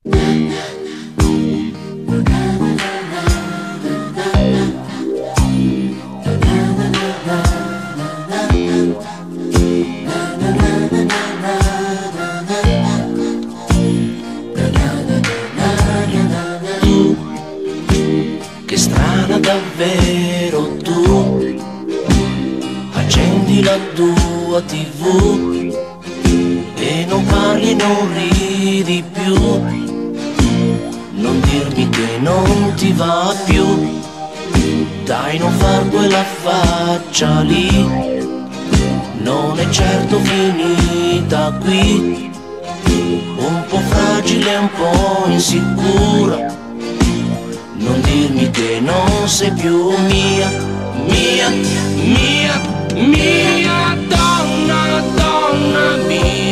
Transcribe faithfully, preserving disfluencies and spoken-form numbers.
Che strana davvero tu, accendi la tua tivù e non parli e non ridi più, non dirmi che non ti va più, dai non far quella faccia lì, non è certo finita qui, un po' fragile, un po' insicura, non dirmi che non sei più mia, mia, mia, mia donna, donna mia.